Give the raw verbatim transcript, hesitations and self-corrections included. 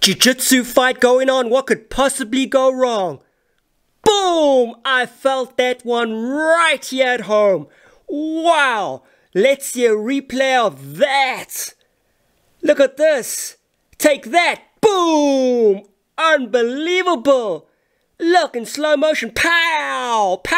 Jiu-Jitsu fight going on, what could possibly go wrong? Boom! I felt that one right here at home. Wow! Let's see a replay of that. Look at this. Take that. Boom! Unbelievable. Look in slow motion. Pow! Pow!